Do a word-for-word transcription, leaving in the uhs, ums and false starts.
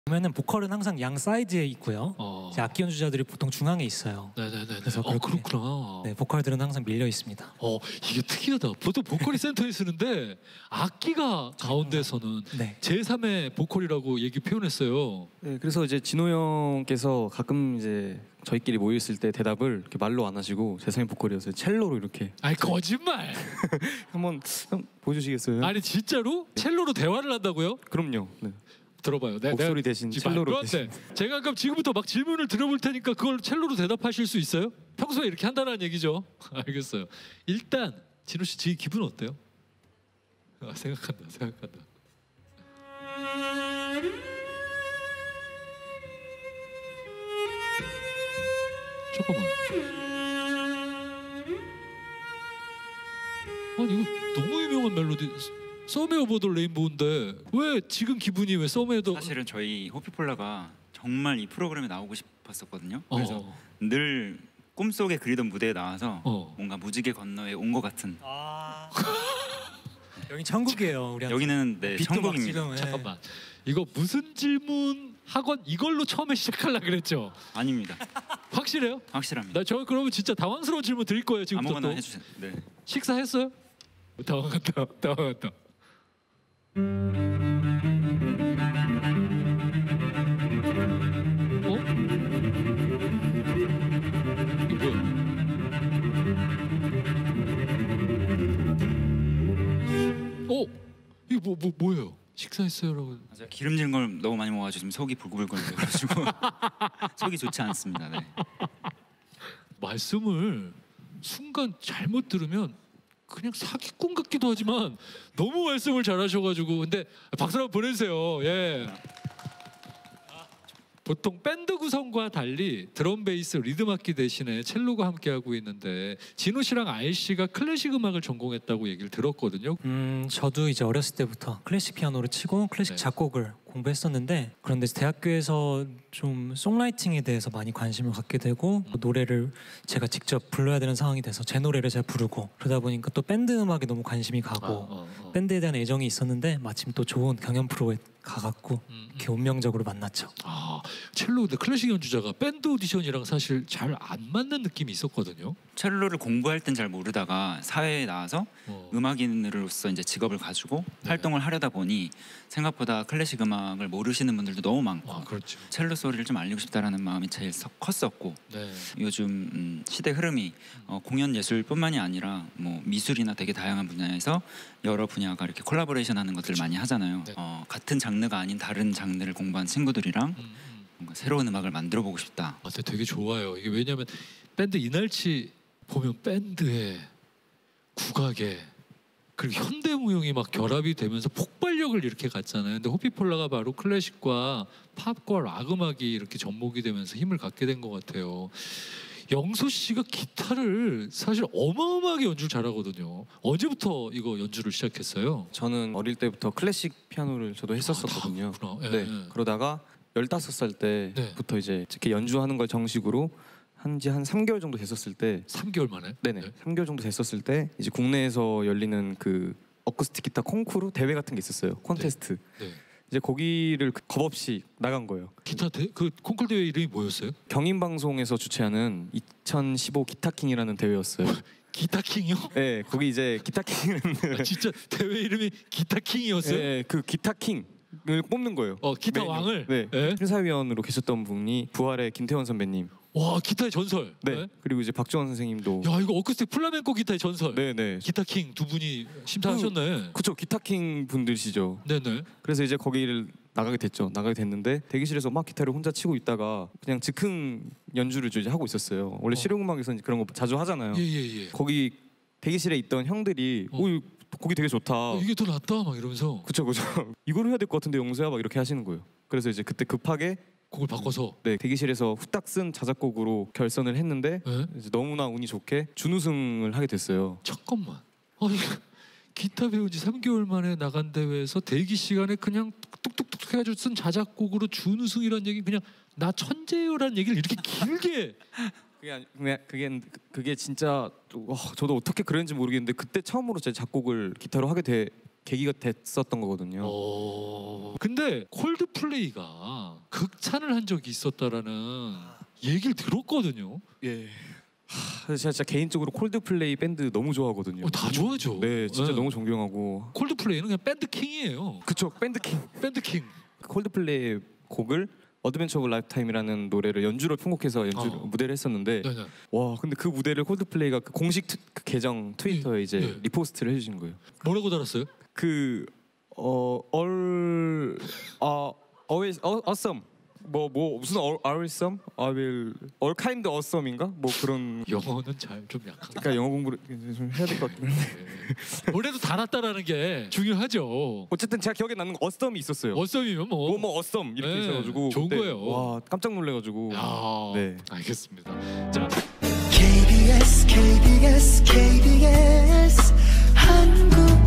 보면은 보컬은 항상 양 사이드에 있고요. 어. 이제 악기 연주자들이 보통 중앙에 있어요. 네네네. 그래서 어, 그렇구나. 네, 보컬들은 항상 밀려 있습니다. 어, 이게 특이하다. 보통 보컬이 센터에 쓰는데 악기가 가운데서는 네. 제삼의 보컬이라고 얘기 표현했어요. 네, 그래서 이제 진호 형께서 가끔 이제 저희끼리 모여 있을 때 대답을 이렇게 말로 안 하시고 제삼의 보컬이어서 첼로로 이렇게. 아니 거짓말. 한번 형 보여주시겠어요? 아니 진짜로 첼로로 대화를 한다고요? 그럼요. 네. 들어봐요. 내, 목소리 대신 첼로로 대신. 제가 그럼 지금부터 막 질문을 드려볼 테니까 그걸 첼로로 대답하실 수 있어요? 평소에 이렇게 한다는 얘기죠. 알겠어요. 일단 진호 씨 지금 기분 어때요? 아, 생각한다, 생각한다. 잠깐만. 아니 이거 너무 유명한 멜로디. 썸웨 오버 더 레인보우인데 왜 지금 기분이 왜 썸웨 더... 사실은 저희 호피폴라가 정말 이 프로그램에 나오고 싶었었거든요. 그래서 어. 늘 꿈속에 그리던 무대에 나와서 어. 뭔가 무지개 건너에 온 것 같은. 아... 여기 천국이에요. 우리 여기는 네, 천국입니다. 지금, 예. 잠깐만. 이거 무슨 질문 학원 이걸로 처음에 시작하려고 그랬죠? 아닙니다. 확실해요? 확실합니다. 나 저 그러면 진짜 당황스러운 질문 드릴 거예요. 지금부터. 아무거나 또. 해주세요. 네. 식사했어요? 당황한다. 당황한다. 어? 이거 뭐야? 어? 이거 뭐, 뭐 뭐예요? 식사했어요라고. 제가 기름진 걸 너무 많이 먹어가지고 지금 속이 불글불글해가지고 속이 좋지 않습니다. 네. 말씀을 순간 잘못 들으면 그냥 사기꾼 같기도 하지만 너무 말씀을 잘하셔가지고 근데 박수 한번 보내주세요. 예. 보통 밴드 구성과 달리 드럼, 베이스, 리듬 악기 대신에 첼로가 함께하고 있는데 진호 씨랑 아이 씨가 클래식 음악을 전공했다고 얘기를 들었거든요. 음, 저도 이제 어렸을 때부터 클래식 피아노를 치고 클래식 네. 작곡을 공부했었는데 그런데 대학교에서 좀 송라이팅에 대해서 많이 관심을 갖게 되고 음. 노래를 제가 직접 불러야 되는 상황이 돼서 제 노래를 제가 부르고 그러다 보니까 또 밴드 음악에 너무 관심이 가고 아, 어, 어. 밴드에 대한 애정이 있었는데 마침 또 좋은 경연 프로에 가갖고 음, 음. 이렇게 운명적으로 만났죠. 아, 첼로 근데 클래식 연주자가 밴드 오디션이랑 사실 잘 안 맞는 느낌이 있었거든요. 첼로를 공부할 땐 잘 모르다가 사회에 나와서 어. 음악인으로서 이제 직업을 가지고 네. 활동을 하려다 보니 생각보다 클래식 음악을 모르시는 분들도 너무 많고 아, 그렇죠. 첼로 소리를 좀 알리고 싶다라는 마음이 제일 서- 컸었고 네. 요즘 음, 시대 흐름이 어, 공연 예술뿐만이 아니라 뭐 미술이나 되게 다양한 분야에서 여러 분야가 이렇게 콜라보레이션하는 것들을 많이 하잖아요. 네. 어, 같은 장르가 아닌 다른 장르를 공부한 친구들이랑 음, 음. 뭔가 새로운 음악을 만들어 보고 싶다. 아, 근데 되게 좋아요. 이게 왜냐면 밴드 이날치 보면 밴드의 국악에 그리고 현대무용이 막 결합이 되면서 폭발력을 이렇게 갖잖아요. 근데 호피폴라가 바로 클래식과 팝과 락 음악이 이렇게 접목이 되면서 힘을 갖게 된 것 같아요. 영소 씨가 기타를 사실 어마어마하게 연주를 잘하거든요. 언제부터 이거 연주를 시작했어요? 저는 어릴 때부터 클래식 피아노를 저도 했었었거든요. 아, 그렇구나. 예, 네. 예. 그러다가 열다섯 살 때부터 이제 이렇게 연주하는 걸 정식으로 한지 한 삼 개월 정도 됐었을 때 삼 개월 만에? 네네 네. 삼 개월 정도 됐었을 때 이제 국내에서 열리는 그 어쿠스틱 기타 콩쿠르 대회 같은 게 있었어요. 콘테스트. 네. 이제 거기를 겁없이 나간 거예요. 기타 대, 그 콩쿨 대회 이름이 뭐였어요? 경인 방송에서 주최하는 이천십오 기타킹이라는 대회였어요. 기타킹이요? 네, 거기 이제 기타킹은 아, 진짜 대회 이름이 기타킹이었어요? 네, 그 기타킹을 뽑는 거예요. 어, 기타 메뉴. 왕을? 네. 네. 심사위원으로 계셨던 분이 부활의 김태원 선배님. 와, 기타의 전설. 네. 그리고 이제 박주원 선생님도. 야, 이거 어쿠스틱 플라멩코 기타의 전설. 네, 네. 기타킹 두 분이 심사하셨네. 그쵸, 기타킹 분들이시죠. 네네. 그래서 이제 거기를 나가게 됐죠. 나가게 됐는데 대기실에서 막 기타를 혼자 치고 있다가 그냥 즉흥 연주를 이제 하고 있었어요. 원래 어. 실용음악에서는 그런 거 자주 하잖아요. 예예예. 거기 대기실에 있던 형들이 어. 오, 이 곡이 되게 좋다. 어, 이게 더 낫다 막 이러면서 그쵸, 그쵸. 이거를 해야 될 것 같은데 영서야 막 이렇게 하시는 거예요. 그래서 이제 그때 급하게 곡을 바꿔서. 네, 대기실에서 후딱 쓴 자작곡으로 결선을 했는데 네? 이제 너무나 운이 좋게 준우승을 하게 됐어요. 잠깐만. 아니 기타 배운 지 삼 개월 만에 나간 대회에서 대기 시간에 그냥 뚝뚝뚝 해가지고 쓴 자작곡으로 준우승이란 얘기 그냥 나 천재요라는 얘기를 이렇게 길게. 그게 아니- 그게 그게, 그게 진짜 어, 저도 어떻게 그랬는지 모르겠는데 그때 처음으로 제 작곡을 기타로 하게 돼 계기가 됐었던 거거든요. 어. 근데 콜드플레이가 극찬을 한 적이 있었다라는 얘기를 들었거든요. 예. 하, 제가 진짜 개인적으로 콜드플레이 밴드 너무 좋아하거든요. 어, 다 좋아하죠. 네, 진짜 네. 너무 존경하고. 콜드플레이는 그냥 밴드 킹이에요. 그쵸, 밴드 킹. 밴드 킹. 콜드플레이 곡을 어드벤처 오브 라이프타임이라는 노래를 연주로 편곡해서 연주 어. 무대를 했었는데 네네. 와 근데 그 무대를 콜드플레이가 그 공식 트, 그 계정 트위터에 예, 이제 예. 리포스트를 해주신 거예요. 뭐라고 달았어요? 그 어, all 어, always 어, awesome 뭐 뭐 무슨 all, awesome I will all kind awesome인가 뭐 그런 영어는 잘 좀 약한. 그러니까 영어 공부를 좀 해야 될 것 같긴 한데 노래도 달았다라는 게 중요하죠. 어쨌든 제가 기억에 남는 거 awesome이 있었어요. 워썸이면 뭐. 뭐 뭐 awesome 이렇게 네, 있어가지고 좋은 그때 거예요. 와 깜짝 놀래가지고 야, 네. 알겠습니다. 자, 케이비에스 케이비에스 케이비에스 한국